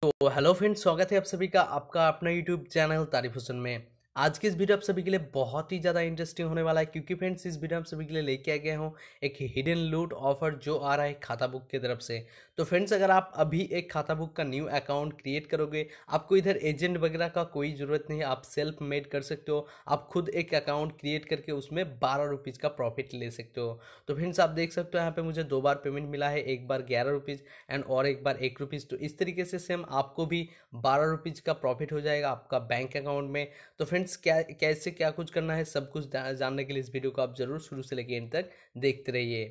तो hello friends, स्वागत है आप सभी का आपका अपना यूट्यूब चैनल तारिफ हुसैन में। आज की इस वीडियो आप सभी के लिए बहुत ही ज़्यादा इंटरेस्टिंग होने वाला है, क्योंकि फ्रेंड्स इस वीडियो आप सभी के लिए लेके आ गया हूँ एक हिडन लूट ऑफर जो आ रहा है खाता बुक की तरफ से। तो फ्रेंड्स, अगर आप अभी एक खाता बुक का न्यू अकाउंट क्रिएट करोगे, आपको इधर एजेंट वगैरह का कोई ज़रूरत नहीं है, आप सेल्फ मेड कर सकते हो। आप खुद एक अकाउंट क्रिएट करके उसमें 12 रुपीज़ का प्रॉफिट ले सकते हो। तो फ्रेंड्स, आप देख सकते हो यहाँ पे मुझे 2 बार पेमेंट मिला है, एक बार 11 रुपीज़ एंड और एक बार 1 रुपीज़। तो इस तरीके से सेम आपको भी 12 रुपीज़ का प्रॉफिट हो जाएगा आपका बैंक अकाउंट में। तो फ्रेंड्स, क्या कैसे क्या कुछ करना है, सब कुछ जानने के लिए इस वीडियो को आप जरूर शुरू से लेकर एंड तक देखते रहिए।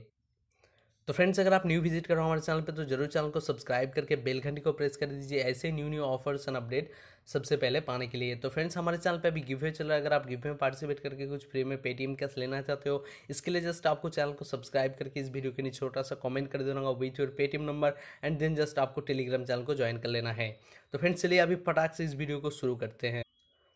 तो फ्रेंड्स, अगर आप न्यू विजिट कर रहे हो हमारे चैनल पे तो जरूर चैनल को सब्सक्राइब करके बेल घंटी को प्रेस कर दीजिए, ऐसे new new offers and update सबसे पहले पाने के लिए। तो फ्रेंड्स, हमारे चैनल पे अभी गिव चल रहा है, अगर आप गिव में पार्टिसिपेट करके कुछ फ्री में पेटीएम कैश लेना चाहते हो, इसके लिए जस्ट आपको चैनल को सब्सक्राइब करके इस वीडियो के नीचे छोटा सा कमेंट कर देना होगा with your Paytm number, and then just आपको टेलीग्राम चैनल को ज्वाइन कर लेना है। तो फ्रेंड्स, चलिए अभी फटाक से इस वीडियो को शुरू करते हैं।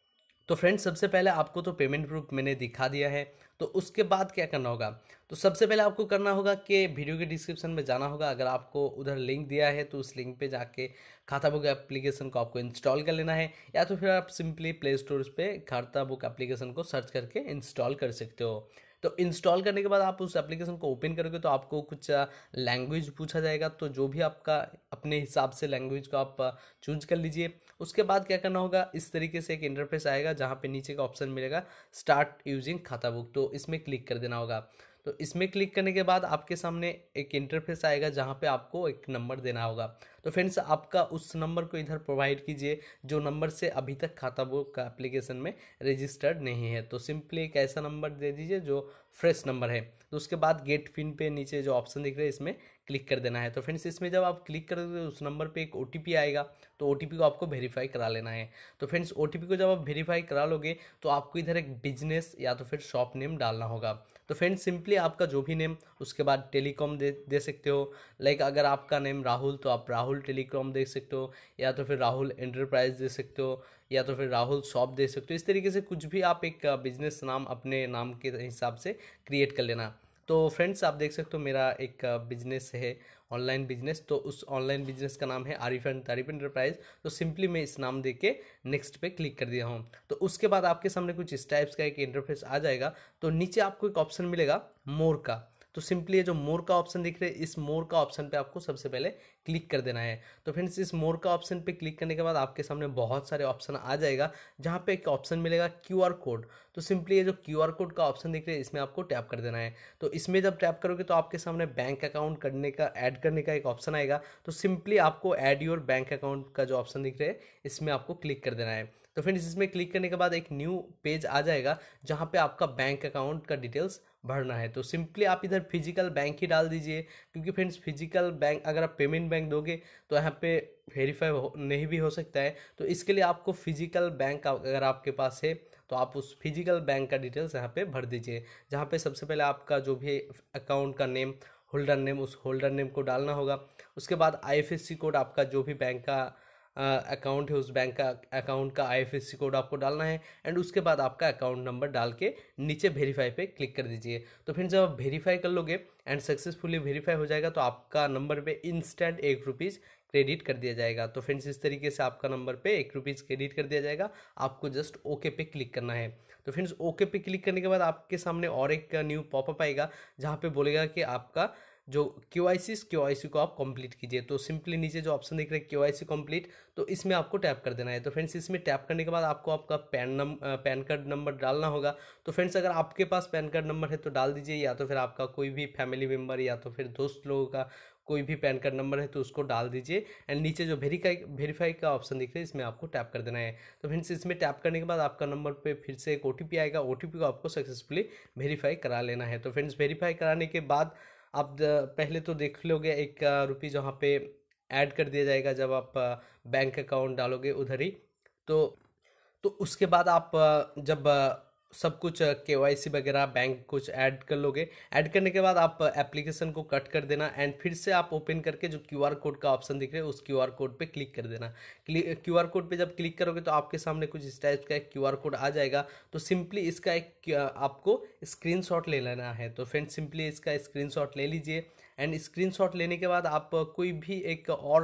तो फ्रेंड्स, सबसे पहले आपको तो पेमेंट प्रूफ मैंने दिखा दिया है। तो उसके बाद क्या करना होगा, तो सबसे पहले आपको करना होगा कि वीडियो के डिस्क्रिप्शन में जाना होगा, अगर आपको उधर लिंक दिया है तो उस लिंक पे जाके खाता बुक एप्लीकेशन को आपको इंस्टॉल कर लेना है, या तो फिर आप सिंपली प्ले स्टोर पे खाता बुक एप्लीकेशन को सर्च करके इंस्टॉल कर सकते हो। तो इंस्टॉल करने के बाद आप उस एप्लीकेशन को ओपन करोगे तो आपको कुछ लैंग्वेज पूछा जाएगा, तो जो भी आपका अपने हिसाब से लैंग्वेज को आप चूज कर लीजिए। उसके बाद क्या करना होगा, इस तरीके से एक इंटरफेस आएगा जहाँ पे नीचे का ऑप्शन मिलेगा स्टार्ट यूजिंग खाता बुक, तो इसमें क्लिक कर देना होगा। तो इसमें क्लिक करने के बाद आपके सामने एक इंटरफेस आएगा जहाँ पे आपको एक नंबर देना होगा। तो फ्रेंड्स, आपका उस नंबर को इधर प्रोवाइड कीजिए जो नंबर से अभी तक खाता बुक का एप्लीकेशन में रजिस्टर्ड नहीं है। तो सिंपली एक ऐसा नंबर दे दीजिए जो फ्रेश नंबर है। तो उसके बाद गेट पिन पे नीचे जो ऑप्शन दिख रहा है इसमें क्लिक कर देना है। तो फ्रेंड्स, इसमें जब आप क्लिक करोगे उस नंबर पे एक ओटीपी आएगा, तो ओटीपी को आपको वेरीफाई करा लेना है। तो फ्रेंड्स, ओटीपी को जब आप वेरीफाई करा लोगे तो आपको इधर एक बिजनेस या तो फिर शॉप नेम डालना होगा। तो फ्रेंड्स, सिंपली आपका जो भी नेम, उसके बाद टेलीकॉम दे सकते हो। लाइक अगर आपका नेम राहुल तो आप राहुल टेलीकॉम दे सकते हो, या तो फिर राहुल एंटरप्राइज दे सकते हो, या तो फिर राहुल शॉप दे सकते हो। इस तरीके से कुछ भी आप एक बिजनेस नाम अपने नाम के हिसाब से क्रिएट कर लेना। तो फ्रेंड्स, आप देख सकते हो मेरा एक बिजनेस है, ऑनलाइन बिजनेस। तो उस ऑनलाइन बिजनेस का नाम है आरिफ एंड तारिफ एंटरप्राइज। तो सिंपली मैं इस नाम दे के नेक्स्ट पे क्लिक कर दिया हूँ। तो उसके बाद आपके सामने कुछ इस टाइप्स का एक इंटरफेस आ जाएगा। तो नीचे आपको एक ऑप्शन मिलेगा मोर का। तो सिंपली ये जो मोर का ऑप्शन दिख रहा है, इस मोर का ऑप्शन पे आपको सबसे पहले क्लिक कर देना है। तो फ्रेंड्स, इस मोर का ऑप्शन पे क्लिक करने के बाद आपके सामने बहुत सारे ऑप्शन आ जाएगा, जहाँ पे एक ऑप्शन मिलेगा क्यूआर कोड। तो सिंपली ये जो क्यूआर कोड का ऑप्शन दिख रहा है इसमें आपको टैप कर देना है। तो इसमें जब टैप करोगे तो आपके सामने बैंक अकाउंट करने का ऐड करने का एक ऑप्शन आएगा। तो सिंपली आपको ऐड योर बैंक अकाउंट का जो ऑप्शन दिख रहा है इसमें आपको क्लिक कर देना है। तो फ्रेंड्स, इसमें क्लिक करने के बाद एक न्यू पेज आ जाएगा जहाँ पे आपका बैंक अकाउंट का डिटेल्स भरना है। तो सिंपली आप इधर फिजिकल बैंक ही डाल दीजिए, क्योंकि फ्रेंड्स फिजिकल बैंक अगर आप पेमेंट बैंक दोगे तो यहाँ पे वेरीफाई नहीं भी हो सकता है। तो इसके लिए आपको फिजिकल बैंक अगर आपके पास है तो आप उस फिजिकल बैंक का डिटेल्स यहाँ पे भर दीजिए, जहाँ पे सबसे पहले आपका जो भी अकाउंट का नेम, होल्डर नेम, उस होल्डर नेम को डालना होगा। उसके बाद आईएफएससी कोड, आपका जो भी बैंक का अकाउंट है उस बैंक का अकाउंट का आईएफएससी कोड आपको डालना है, एंड उसके बाद आपका अकाउंट नंबर डाल के नीचे वेरीफाई पे क्लिक कर दीजिए। तो फिर जब आप वेरीफाई कर लोगे एंड सक्सेसफुली वेरीफाई हो जाएगा तो आपका नंबर पे इंस्टेंट 1 रुपीज़ क्रेडिट कर दिया जाएगा। तो फ्रेंड्स, इस तरीके से आपका नंबर पे 1 रुपीज़ क्रेडिट कर दिया जाएगा। आपको जस्ट ओके पे क्लिक करना है। तो फ्रेंड्स, ओके पे क्लिक करने के बाद आपके सामने और एक न्यू पॉपअप आएगा जहाँ पे बोलेगा कि आपका जो क्यूआईसी को आप कंप्लीट कीजिए। तो सिंपली नीचे जो ऑप्शन दिख रहा है क्यूआईसी कंप्लीट, तो इसमें आपको टैप कर देना है। तो फ्रेंड्स, इसमें टैप करने के बाद आपको आपका पैन कार्ड नंबर डालना होगा। तो फ्रेंड्स, अगर आपके पास पैन कार्ड नंबर है तो डाल दीजिए, या तो फिर आपका कोई भी फैमिली मेम्बर या तो फिर दोस्त लोगों का कोई भी पैन कार्ड नंबर है तो उसको डाल दीजिए। एंड नीचे जो वेरीफाई का ऑप्शन दिख रहा है इसमें आपको टैप कर देना है। तो फ्रेंड्स, इसमें टैप करने के बाद आपका नंबर पे फिर से एक ओटीपी आएगा, ओटीपी को आपको सक्सेसफुली वेरीफाई करा लेना है। तो फ्रेंड्स, वेरीफाई कराने के बाद आप पहले तो देख लोगे 1 रुपये जहाँ पे ऐड कर दिया जाएगा जब आप बैंक अकाउंट डालोगे उधर ही। तो उसके बाद आप जब सब कुछ केवाईसी वगैरह बैंक कुछ ऐड कर लोगे, ऐड करने के बाद आप एप्लीकेशन को कट कर देना, एंड फिर से आप ओपन करके जो क्यूआर कोड का ऑप्शन दिख रहा है उस क्यूआर कोड पे क्लिक कर देना। क्यूआर कोड पे जब क्लिक करोगे तो आपके सामने कुछ इस टाइप का एक क्यूआर कोड आ जाएगा। तो सिंपली इसका एक आपको स्क्रीनशॉट ले लेना है। तो फ्रेंड्स, सिंपली इसका स्क्रीनशॉट ले लीजिए, एंड स्क्रीनशॉट लेने के बाद आप कोई भी एक और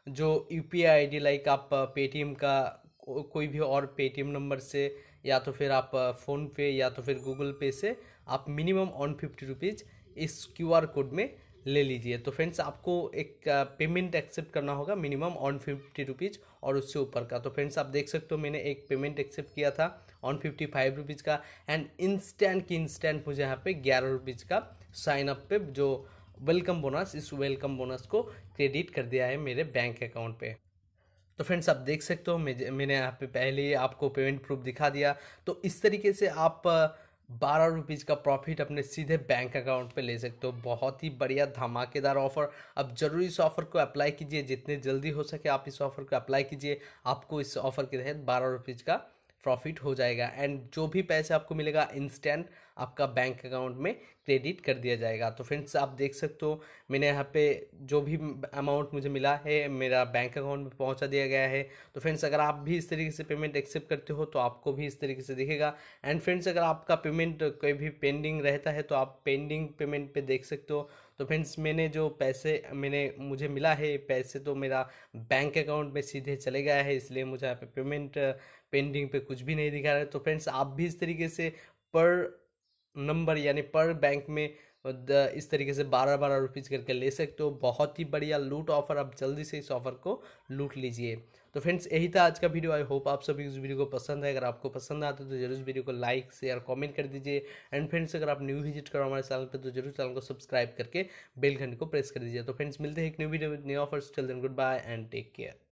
जो यूपीआई आईडी लाइक आप पेटीएम का कोई भी और पेटीएम नंबर से, या तो फिर आप फ़ोन पे या तो फिर गूगल पे से आप मिनिमम ₹150 इस क्यूआर कोड में ले लीजिए। तो फ्रेंड्स आपको एक पेमेंट एक्सेप्ट करना होगा मिनिमम ₹150 और उससे ऊपर का। तो फ्रेंड्स आप देख सकते हो मैंने एक पेमेंट एक्सेप्ट किया था ₹155 का, एंड इंस्टेंट मुझे यहाँ पे ₹11 का साइन अप पे जो वेलकम बोनस, इस वेलकम बोनस को क्रेडिट कर दिया है मेरे बैंक अकाउंट पे। तो फ्रेंड्स आप देख सकते हो मैंने यहाँ पे पहले ही आपको पेमेंट प्रूफ दिखा दिया। तो इस तरीके से आप ₹12 का प्रॉफिट अपने सीधे बैंक अकाउंट पे ले सकते हो। बहुत ही बढ़िया धमाकेदार ऑफर। अब जरूर इस ऑफर को अप्लाई कीजिए, जितने जल्दी हो सके आप इस ऑफर को अप्लाई कीजिए। आपको इस ऑफर के तहत ₹12 का प्रॉफिट हो जाएगा, एंड जो भी पैसे आपको मिलेगा इंस्टेंट आपका बैंक अकाउंट में क्रेडिट कर दिया जाएगा। तो फ्रेंड्स आप देख सकते हो मैंने यहाँ पे जो भी अमाउंट मुझे मिला है मेरा बैंक अकाउंट में पहुँचा दिया गया है। तो फ्रेंड्स अगर आप भी इस तरीके से पेमेंट एक्सेप्ट करते हो तो आपको भी इस तरीके से दिखेगा। एंड फ्रेंड्स अगर आपका पेमेंट कोई भी पेंडिंग रहता है तो आप पेंडिंग पेमेंट पे देख सकते हो। तो फ्रेंड्स मैंने जो पैसे मुझे मिला है, पैसे तो मेरा बैंक अकाउंट में सीधे चले गया है, इसलिए मुझे यहाँ पे पेमेंट पेंडिंग पे कुछ भी नहीं दिखा रहा है। तो फ्रेंड्स आप भी इस तरीके से पर नंबर यानी पर बैंक में इस तरीके से ₹12 करके ले सकते हो। बहुत ही बढ़िया लूट ऑफर, आप जल्दी से इस ऑफर को लूट लीजिए। तो फ्रेंड्स यही था आज का वीडियो। आई होप आप सभी इस वीडियो को पसंद है। अगर आपको पसंद आता है तो जरूर इस वीडियो को लाइक शेयर कमेंट कर दीजिए। एंड फ्रेंड्स अगर आप न्यू विजिट करो हमारे चैनल पे तो जरूर चैनल को सब्सक्राइब करके बेल घंटे को प्रेस कर दीजिए। तो फ्रेंड्स मिलते हैं एक new video with new offers. Till then good bye and take care.